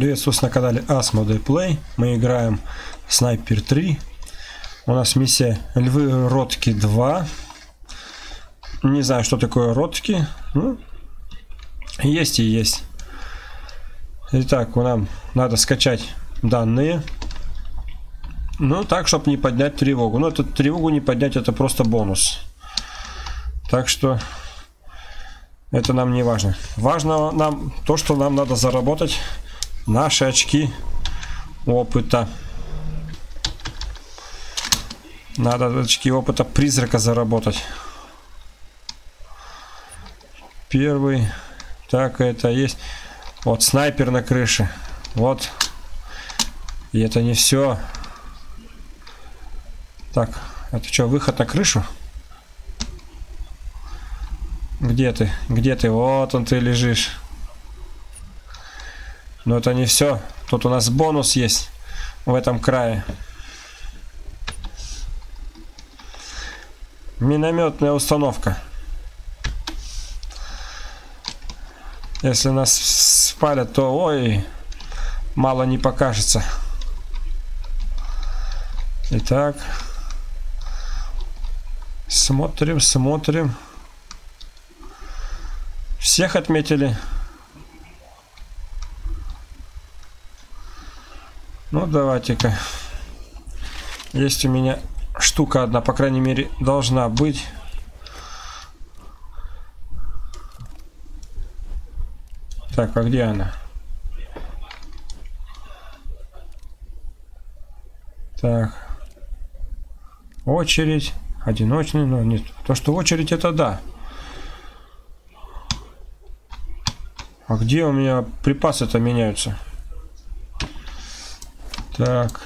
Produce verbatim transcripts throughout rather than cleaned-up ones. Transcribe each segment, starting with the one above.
Приветствую вас на канале Asmodee Play. Мы играем Снайпер три. У нас миссия Львы Ротки два. Не знаю, что такое Ротки. Ну, есть и есть. Итак, нам надо скачать данные. Ну, так, чтобы не поднять тревогу. Но эту тревогу не поднять, это просто бонус. Так что это нам не важно. Важно нам то, что нам надо заработать наши очки опыта. Надо очки опыта призрака заработать. Первый. Так, это есть. Вот снайпер на крыше. Вот. И это не все. Так, это что, выход на крышу? Где ты? Где ты? Вот он, ты лежишь. Но это не все. Тут у нас бонус есть в этом крае. Минометная установка. Если нас спалят, то ой, мало не покажется. Итак, смотрим, смотрим. Всех отметили. Ну, давайте-ка. Есть у меня штука одна, по крайней мере, должна быть. Так, а где она? Так. Очередь. Одиночный, но нет. То, что очередь, это да. А где у меня припасы-то меняются? Так.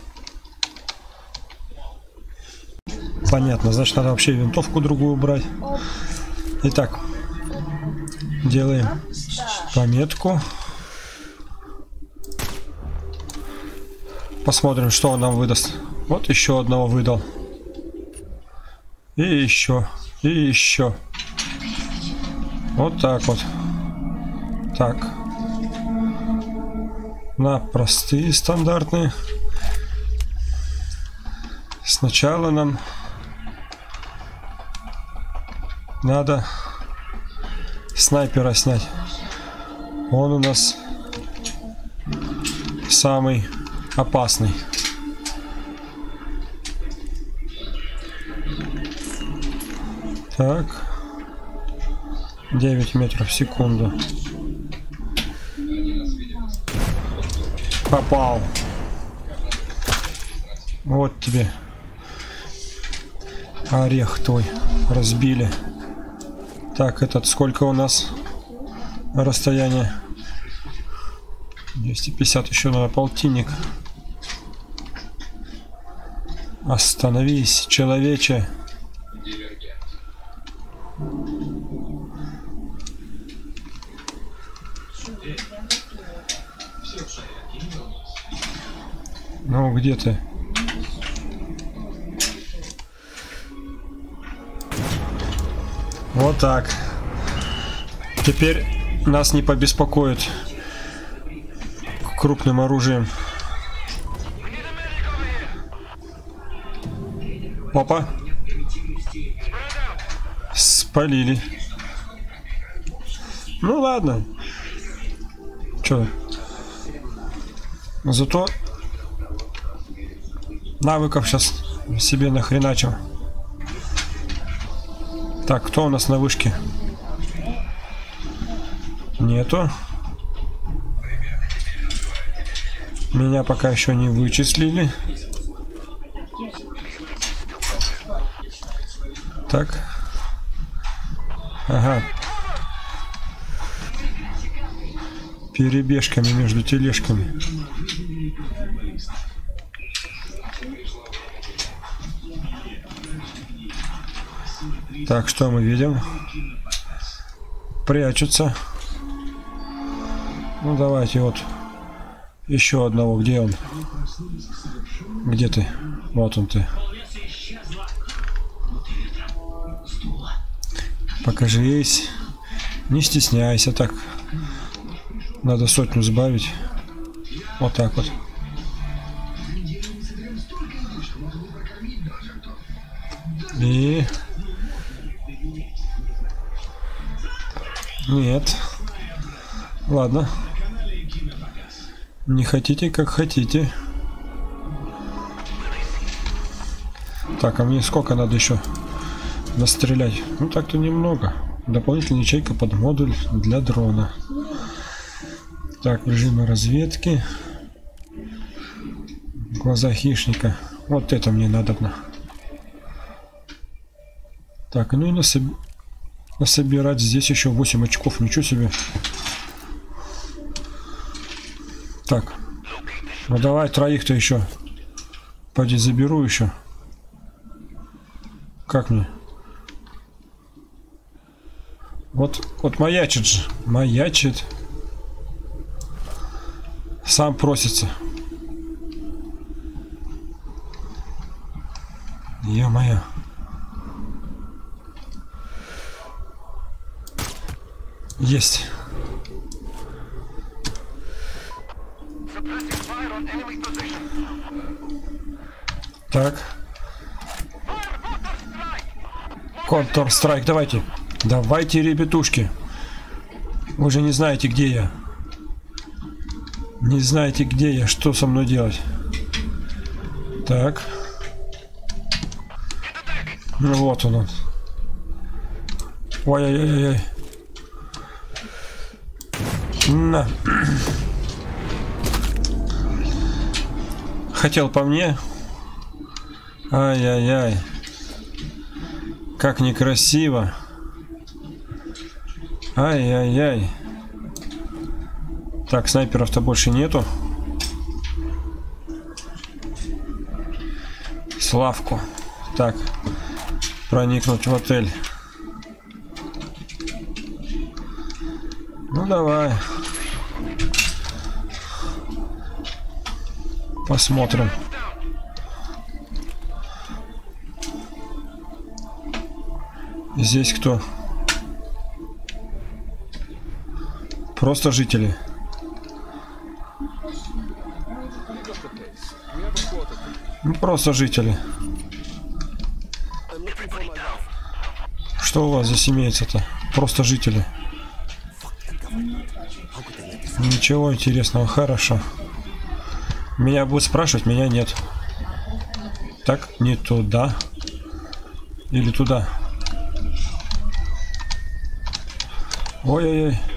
Понятно, значит, надо вообще винтовку другую брать. Итак, делаем пометку. Посмотрим, что он нам выдаст. Вот еще одного выдал. И еще. И еще. Вот так вот. Так. На простые, стандартные. Сначала нам надо снайпера снять. Он у нас самый опасный. Так. девять метров в секунду. Попал. Вот тебе. Орех твой. Разбили. Так, этот сколько у нас расстояние? двести пятьдесят, еще надо полтинник. Остановись, человече. Ну, где ты? Вот так. Теперь нас не побеспокоит крупным оружием. Опа. Спалили. Ну ладно. Чё? Зато навыков сейчас себе нахреначил. Так, кто у нас на вышке? Нету. Меня пока еще не вычислили. Так. Ага. Перебежками между тележками. Так, что мы видим? Прячутся. Ну, давайте вот еще одного. Где он? Где ты? Вот он ты. Покажись. Не стесняйся так. Надо сотню сбавить. Вот так вот. И... Нет. Ладно. Не хотите, как хотите. Так, а мне сколько надо еще настрелять? Ну, так-то немного. Дополнительная ячейка под модуль для дрона. Так, режимы разведки. Глаза хищника. Вот это мне надобно. Так, ну и насоб... насобирать здесь еще восемь очков. Ничего себе. Так. Ну давай троих-то еще. Пойди заберу еще. Как мне? Вот, вот маячит же. Маячит. Сам просится. Ё-моё. Есть. Так. Контр-страйк, давайте. Давайте, ребятушки. Вы же не знаете, где я. Не знаете, где я. Что со мной делать? Так. Ну вот он он. Ой-ой-ой-ой. На. Хотел по мне. Ай-яй-яй. Как некрасиво. Ай-яй-яй. Так, снайперов-то больше нету. Славку. Так. Проникнуть в отель. Ну давай. Посмотрим. Здесь кто? Просто жители. Ну, просто жители. Что у вас здесь имеется-то? Просто жители. Ничего интересного, хорошо. Меня будут спрашивать, меня нет. Так, не туда. Или туда. Ой-ой-ой.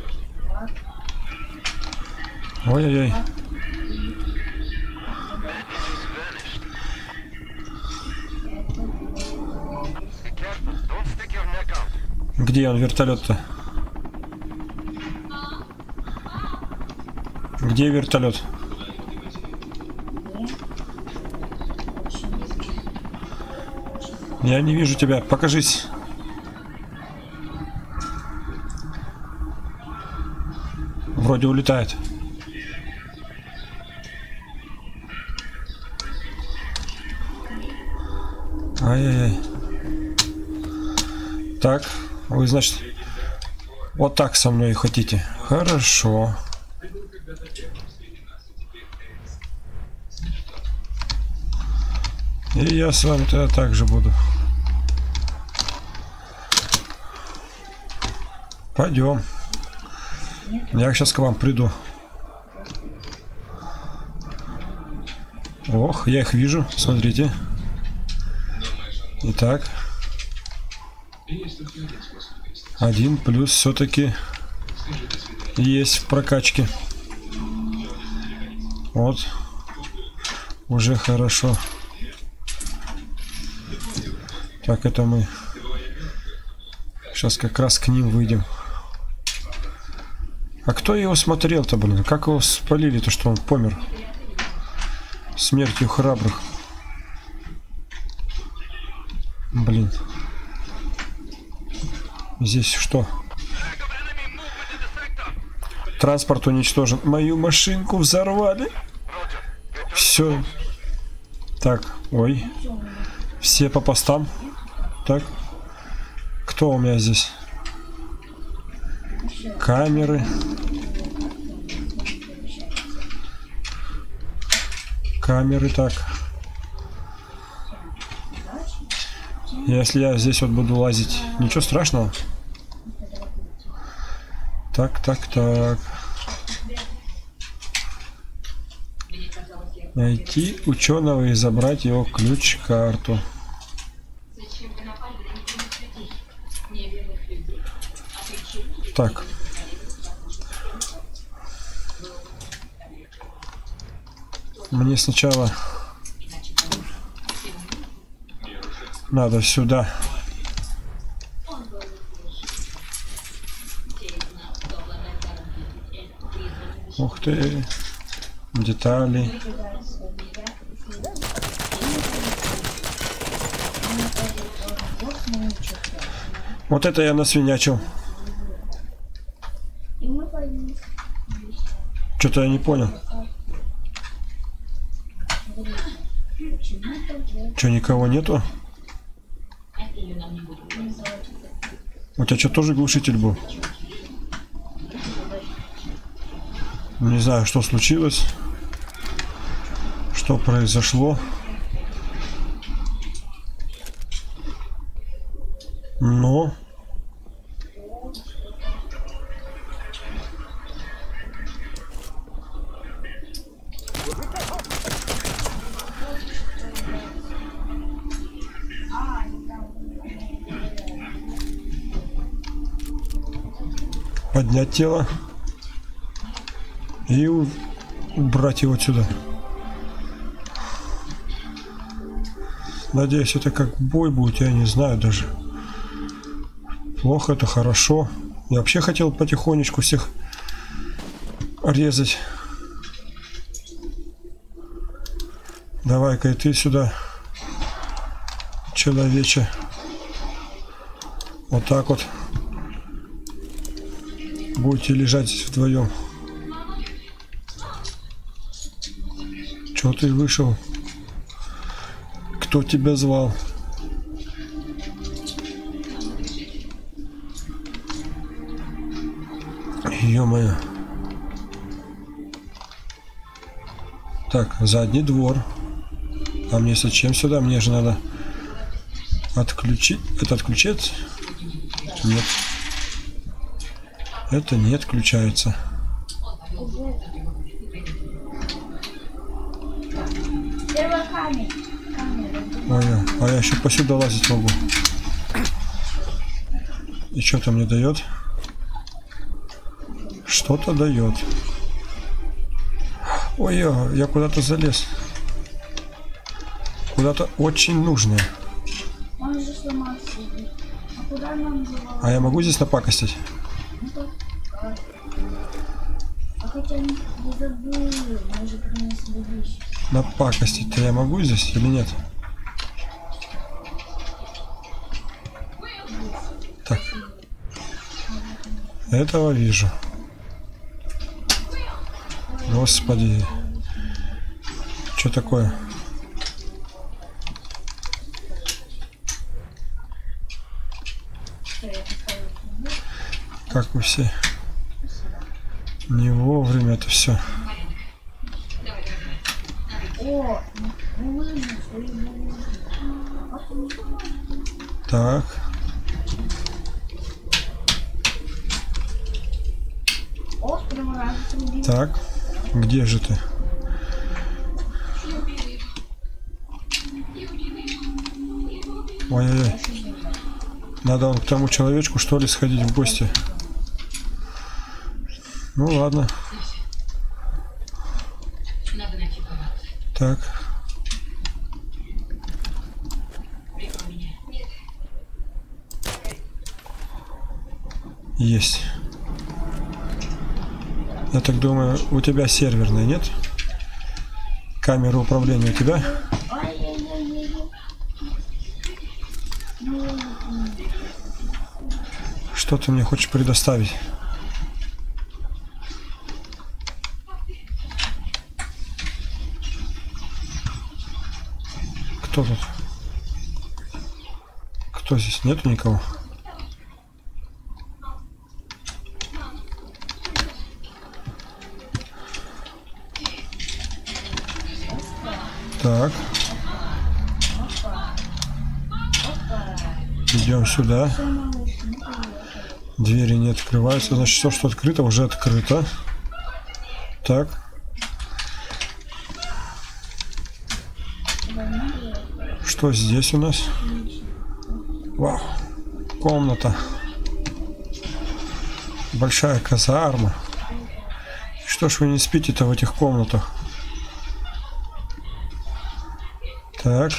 Ой-ой-ой. Где он, вертолет-то? Где вертолет? Я не вижу тебя. Покажись. Вроде улетает. Ай-яй-яй. Так, вы, значит, вот так со мной хотите. Хорошо. И я с вами тогда так же буду. Пойдем. Я сейчас к вам приду. Ох, я их вижу. Смотрите. Итак. Один плюс все-таки есть в прокачке. Вот. Уже хорошо. Так, это мы сейчас как раз к ним выйдем. А кто его смотрел-то, блин? Как его спалили-то, что он помер? Смертью храбрых. Блин. Здесь что? Транспорт уничтожен. Мою машинку взорвали. Все. Так, ой. Все по постам. Так. Кто у меня здесь? Камеры. камеры, так. Если я здесь вот буду лазить, ничего страшного. Так, так, так. Найти ученого и забрать его ключ-карту. Так. Мне сначала надо сюда. Ух ты. Детали. Вот это я насвинячил. Что-то я не понял. Что, никого нету? У тебя что, тоже глушитель был? Не знаю, что случилось. Что произошло. Но... Поднять тело и убрать его отсюда. Надеюсь, это как бой будет, я не знаю даже. Плохо, это хорошо. Я вообще хотел потихонечку всех резать. Давай-ка и ты сюда, человече. Вот так вот. Будете лежать здесь вдвоем. Чё ты вышел? Кто тебя звал? Ё-моё. Так, задний двор. А мне зачем сюда? Мне же надо отключить. Это отключить? Нет. Это не отключается. Ой, а я еще посюда лазить могу. И что-то мне дает? Что-то дает. Ой, я куда-то залез. Куда-то очень нужное. А я могу здесь напакостить? Напакостить-то я могу здесь или нет? Так. Этого вижу. Господи. Что такое? Как вы все не вовремя это все. Так. Так. Где же ты? Ой-ой-ой. Надо он к тому человечку, что ли, сходить в гости. Ну ладно. Так. Есть. Я так думаю, у тебя серверная, нет? Камера управления у тебя? Что ты мне хочешь предоставить? Кто тут? Кто здесь? Нету никого? Так. Идем сюда. Двери не открываются. Значит, все, что открыто, уже открыто. Так. Что здесь у нас? Вау. Комната. Большая казарма. Что ж вы не спите-то в этих комнатах? Так.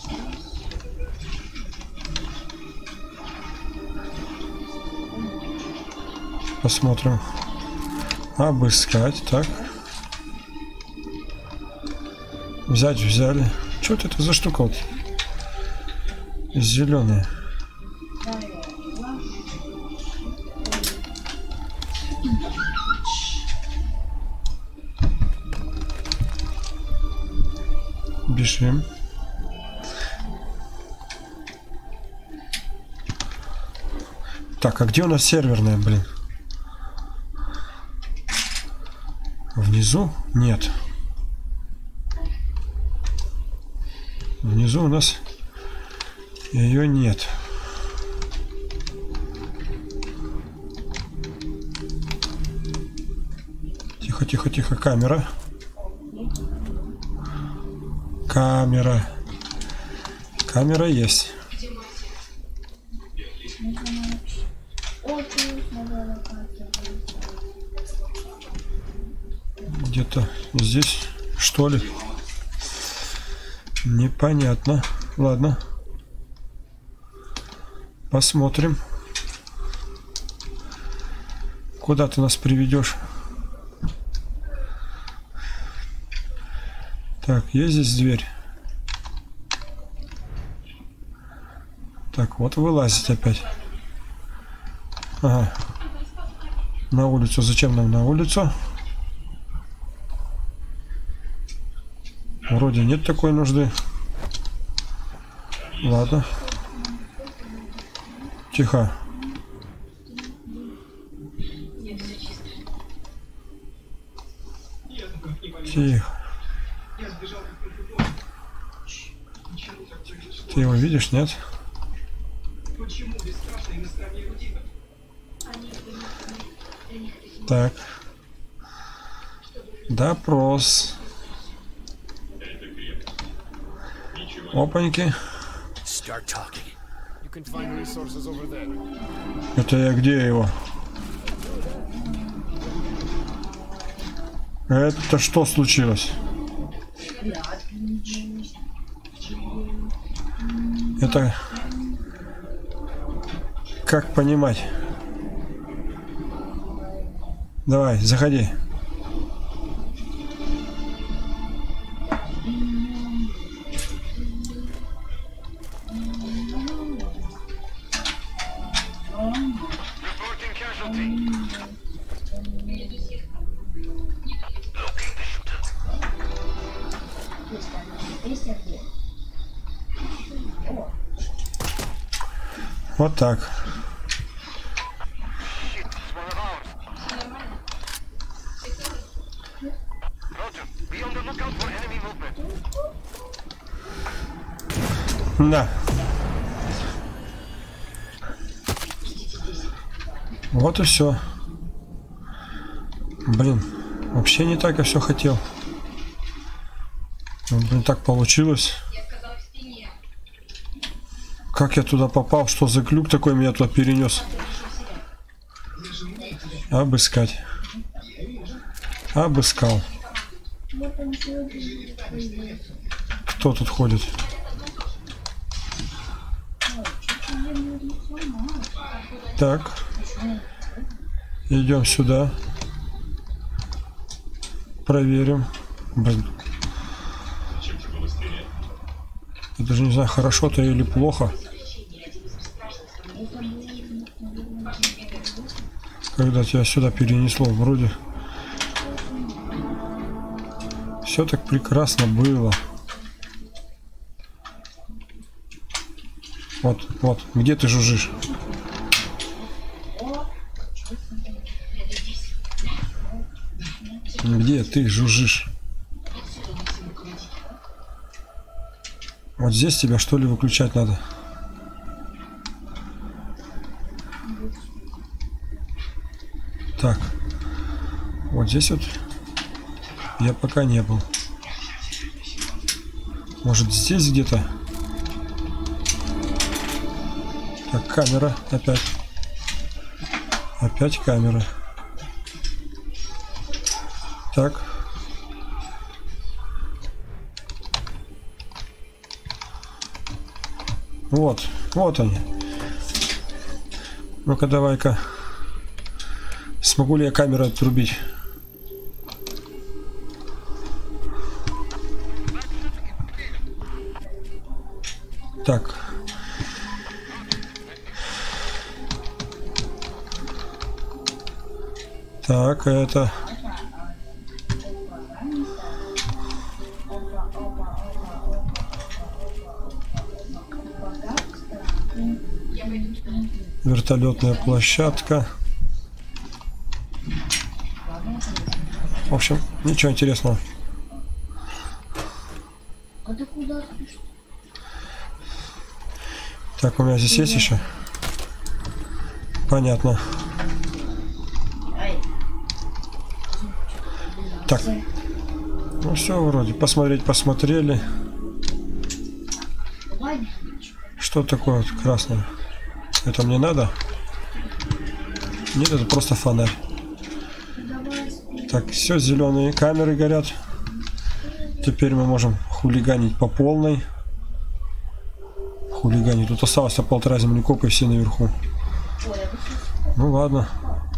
Посмотрим. Обыскать. Так. Взять взяли. Что это за штука вот? Зеленая. Бежим. Так, а где у нас серверная, блин? Внизу? Нет. Внизу у нас ее нет. Тихо, тихо, тихо. Камера. Камера. Камера есть. Где-то здесь, что ли? Непонятно. Ладно. Посмотрим. Куда ты нас приведешь? Так, есть здесь дверь? Так, вот вылазить опять. Ага. На улицу. Зачем нам на улицу? Вроде нет такой нужды. Ладно. Тихо. Тихо. Ты его видишь, нет? Так. Допрос. Опаньки. Это я где его? Это что случилось? Это как понимать? Давай, заходи. Вот так. Да. Вот и все. Блин, вообще не так я все хотел. Ну, блин, так получилось. Как я туда попал? Что за глюк такой меня туда перенес? Обыскать. Обыскал. Кто тут ходит? Так. Идем сюда. Проверим. Блин. Я даже не знаю, хорошо-то или плохо. Когда тебя сюда перенесло, вроде все так прекрасно было. Вот, вот, где ты жужжишь? Где ты жужжишь? Вот здесь тебя что ли выключать надо? Так. Вот здесь вот я пока не был. Может здесь где-то? Так, камера опять. Опять камера. Так. Вот, вот они. Ну-ка, давай-ка. Смогу ли я камеру отрубить? Так. Так, это... Вертолетная площадка. В общем, ничего интересного. Так, у меня здесь есть еще? Понятно. Так. Ну все, вроде. Посмотреть, посмотрели. Что такое вот красное? Это мне надо? Нет, это просто фонарь. Так, все, зеленые камеры горят. Теперь мы можем хулиганить по полной. Хулиганить. Тут осталось полтора землекопа и все наверху. Ну ладно.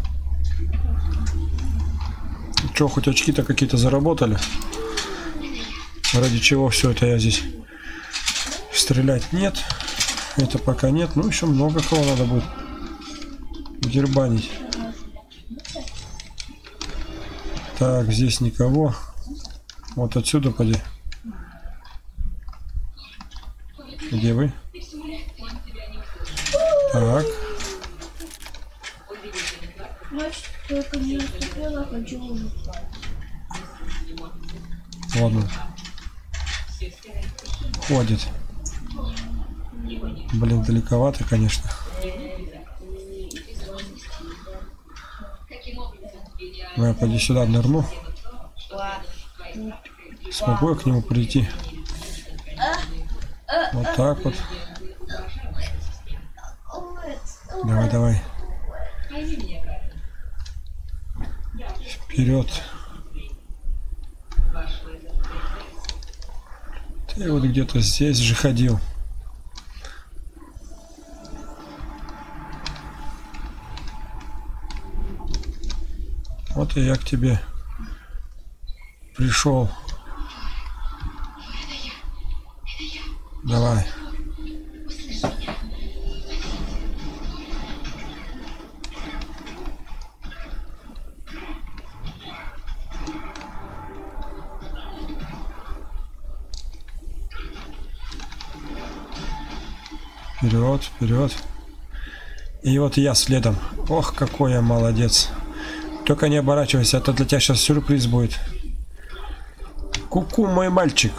Че, хоть очки-то какие-то заработали? Ради чего все это я здесь? Стрелять нет. Это пока нет. Ну, еще много кого надо будет дербанить. Так, здесь никого. Вот отсюда поди. Где вы? Так. Ладно. Ходит. Блин, далековато, конечно. Ну, я пойди сюда нырну. Смогу я к нему прийти? Вот так вот. Давай, давай. Вперед. Ты вот где-то здесь же ходил. Вот и я к тебе пришел. Давай. Вперед, вперед. И вот я следом. Ох, какой я молодец. Только не оборачивайся, а то для тебя сейчас сюрприз будет. Ку-ку, мой мальчик.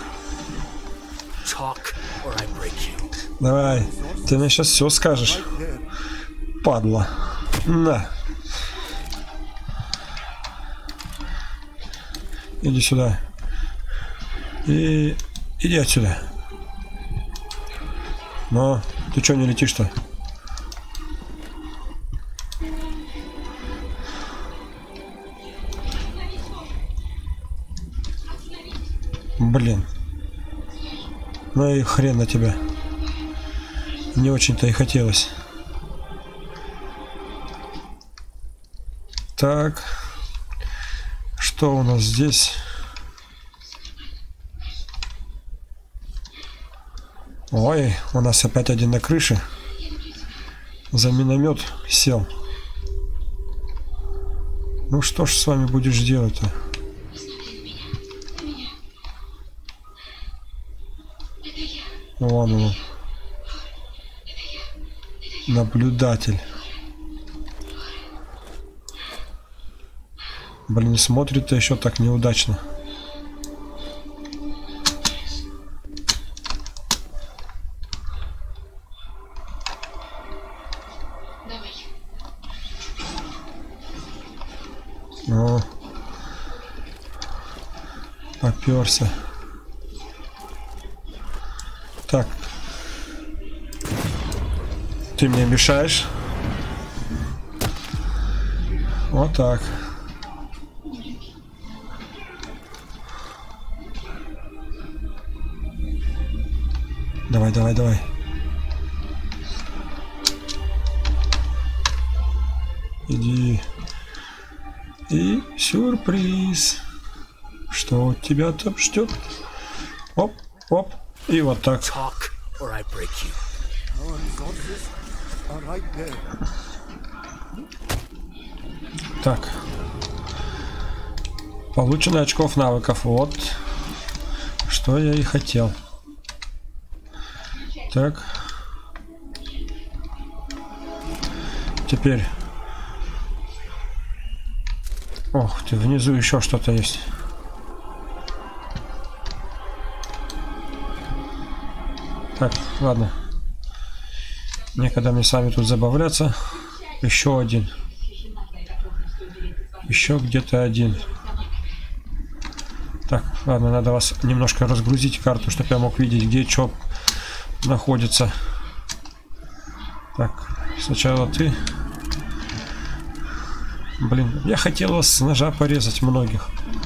Давай, ты мне сейчас все скажешь. Падла. На. Иди сюда. И иди отсюда. Но ты что не летишь-то? Блин. Ну и хрен на тебя. Не очень-то и хотелось. Так. Что у нас здесь? Ой, у нас опять один на крыше. За миномет сел. Ну что ж с вами будешь делать-то? Вон он. Наблюдатель. Блин, смотрит-то еще так неудачно. О, попёрся. Так. Ты мне мешаешь. Вот так. Давай, давай, давай. Иди. И сюрприз. Что тебя там ждет? Оп, оп. И вот так. Так. Получено очков навыков. Вот. Что я и хотел. Так. Теперь. Ох ты, внизу еще что-то есть. Так, ладно. Некогда мне с вами тут забавляться. Еще один. Еще где-то один. Так, ладно, надо вас немножко разгрузить карту, чтобы я мог видеть, где что находится. Так, сначала ты. Блин, я хотел вас с ножа порезать многих.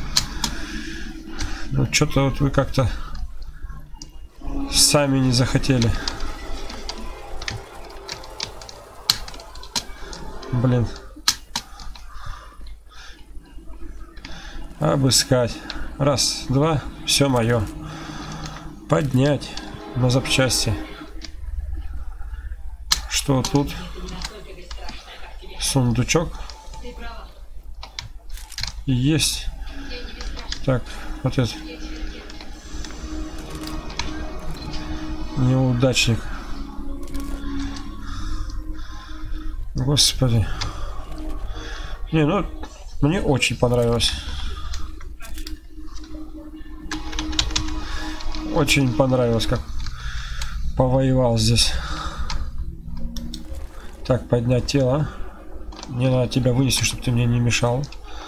Ну, что-то вот вы как-то сами не захотели. Блин. Обыскать. Раз, два, все мое. Поднять на запчасти. Что тут? Сундучок. Есть. Так, вот это. Неудачник. Господи. Не, ну, мне очень понравилось. Очень понравилось, как повоевал здесь. Так, поднять тело. Мне надо тебя вынести, чтобы ты мне не мешал.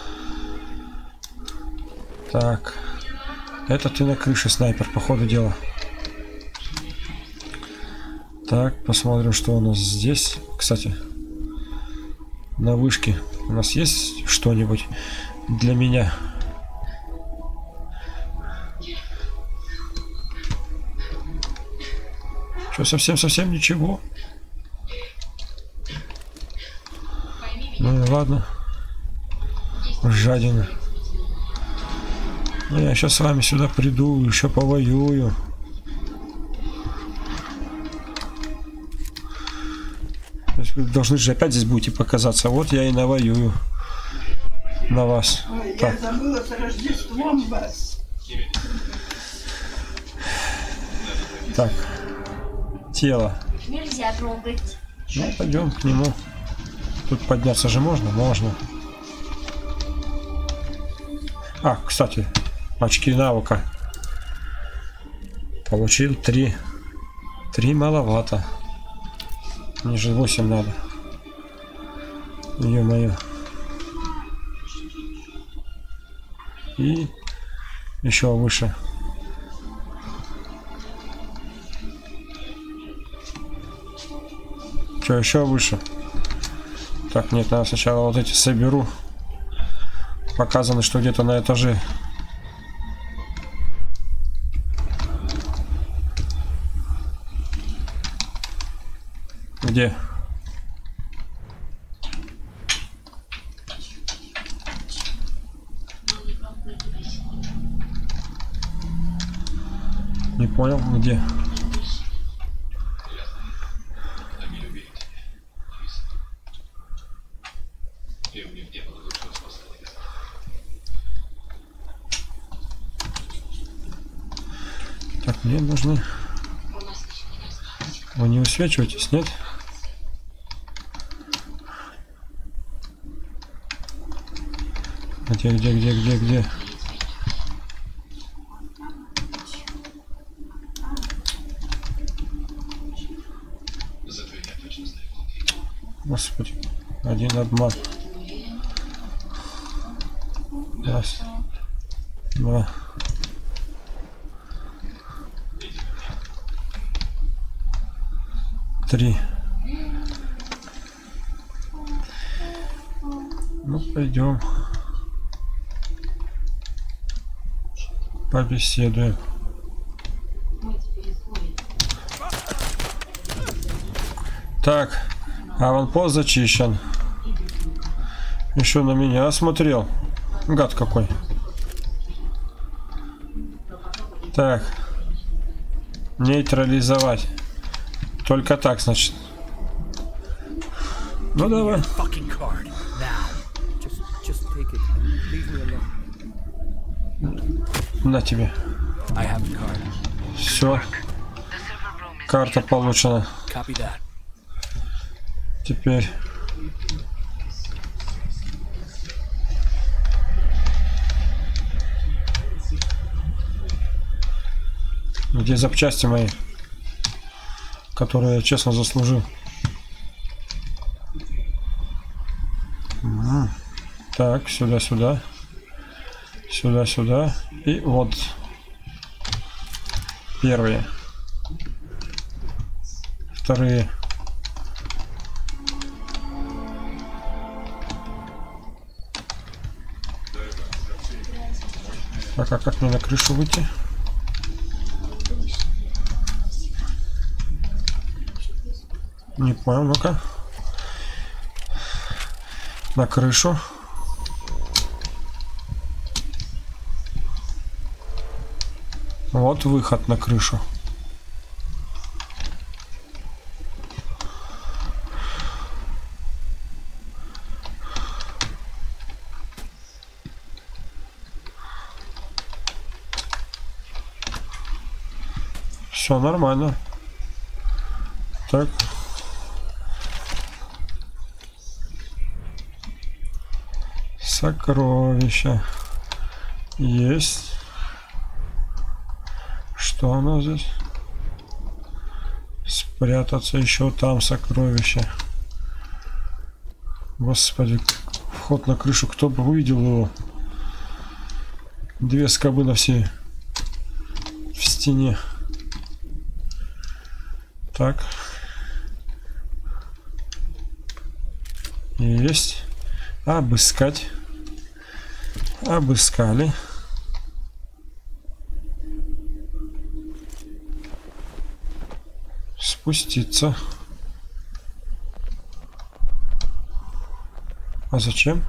Так. Это ты на крыше, снайпер, по ходу дела. Так, посмотрим, что у нас здесь. Кстати, на вышке у нас есть что-нибудь для меня? Что, совсем-совсем ничего? Ну и ладно. Жадина. Ну, я сейчас с вами сюда приду, еще повоюю. Вы должны же опять здесь будете показаться. Вот я и навоюю на вас. Ой, так. Я забыла с Рождеством вас. Так. Тело. Нельзя трогать. Ну, пойдем к нему. Тут подняться же можно? Можно. А, кстати, очки навыка. Получил три. Три маловато. Мне же восемь надо. Ё-моё. И еще выше. Что, еще выше? Так, нет, надо сначала вот эти соберу. Показано, что где-то на этаже. Где? Не понял, где? Так, мне нужны... Вы не высвечиваетесь, нет? Где, где, где, где, где? Господи, один обман. Раз. Два. Три. Ну, пойдем. Побеседуем. Так, аванпост зачищен. Еще на меня смотрел. Гад какой. Так. Нейтрализовать. Только так, значит. Ну давай. На тебе. Все. Карта получена. Теперь. Где запчасти мои, которые я честно заслужил? Угу. Так, сюда, сюда. Сюда, сюда. И вот. Первые. Вторые. Так, а как мне на крышу выйти? Не понял, ну-ка. На крышу. Вот выход на крышу. Все нормально. Так. Сокровища. Есть. Что у нас здесь? Спрятаться еще там сокровища. Господи, вход на крышу, кто бы увидел его? Две скобы на все в стене. Так. Есть. Обыскать. Обыскали. Спуститься. А зачем?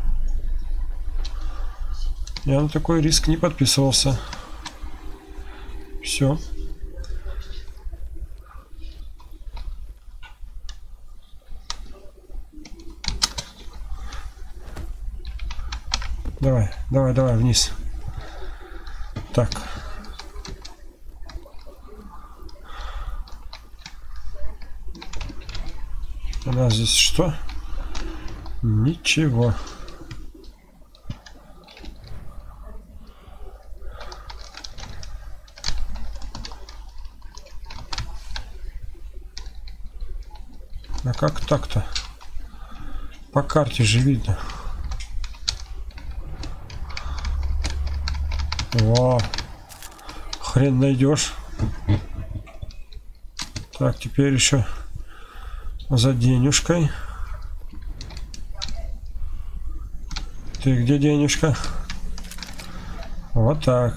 Я на такой риск не подписывался. Все. Давай, давай, давай, вниз. Так. У нас здесь что? Ничего. А как так-то? По карте же видно. Во, хрен найдешь. Так, теперь еще за денежкой. Ты где денежка? Вот так.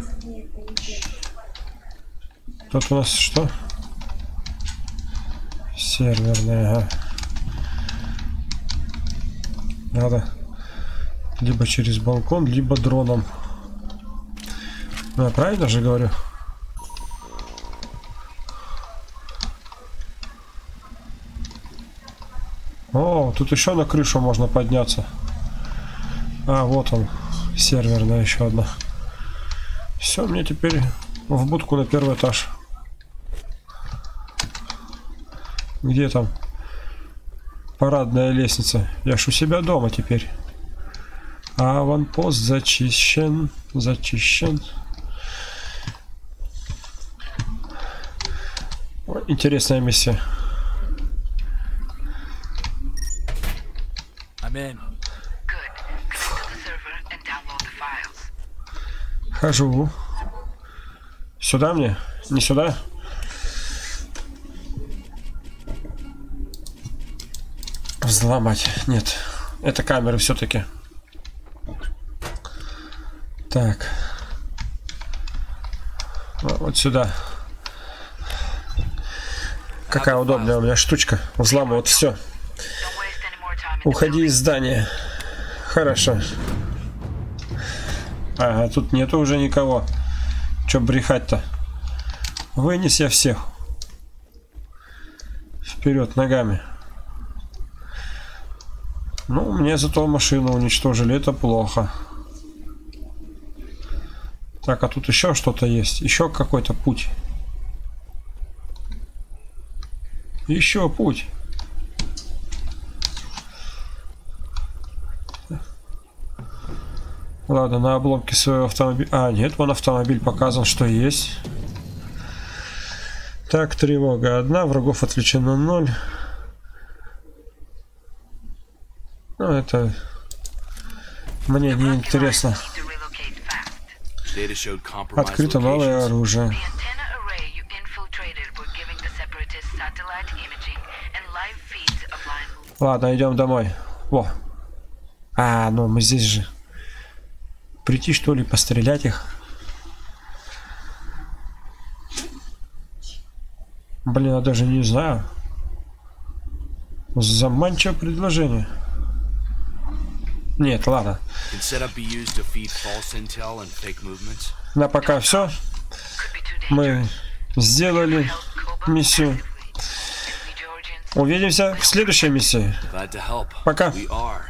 Тут у нас что? Серверная. Ага. Надо либо через балкон, либо дроном. Ну, я правильно же говорю? О, тут еще на крышу можно подняться. А, вот он. Серверная еще одна. Все, мне теперь в будку на первый этаж. Где там парадная лестница? Я ж у себя дома теперь. Аванпост зачищен. Зачищен. Интересная миссия. Хожу. Сюда мне? Не сюда? Взломать. Нет. Это камеры все-таки. Так. Вот сюда. Какая удобная у меня штучка. Взламывает все. Уходи из здания. Хорошо. Ага, тут нету уже никого. Че брехать-то? Вынес я всех. Вперед ногами. Ну, мне зато машину уничтожили. Это плохо. Так, а тут еще что-то есть. Еще какой-то путь. Еще путь. Ладно, на обломке своего автомобиля... А, нет, вон автомобиль показан, что есть. Так, тревога одна, врагов отвлечено ноль. Ну, это... Мне не интересно. Открыто новое оружие. Ладно, идем домой. Во. А, ну мы здесь же. Прийти, что ли, пострелять их? Блин, я даже не знаю. Заманчивое предложение. Нет, ладно. На пока все. Мы сделали миссию. Увидимся в следующей миссии. Пока.